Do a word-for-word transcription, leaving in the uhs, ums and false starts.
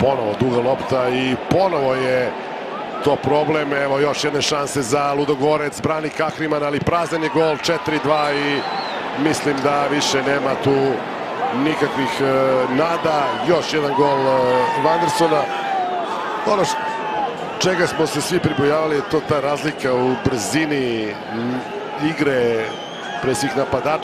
Ponovo duga lopta i ponovo je to problem. Evo još jedne šanse za Ludogorec. Brani Kahriman, ali prazan je gol. četiri dva i mislim da više nema tu nikakvih nada. Još jedan gol Vandersona. Ono čega smo se svi pribojavali je to ta razlika u brzini igre pre svih napadača.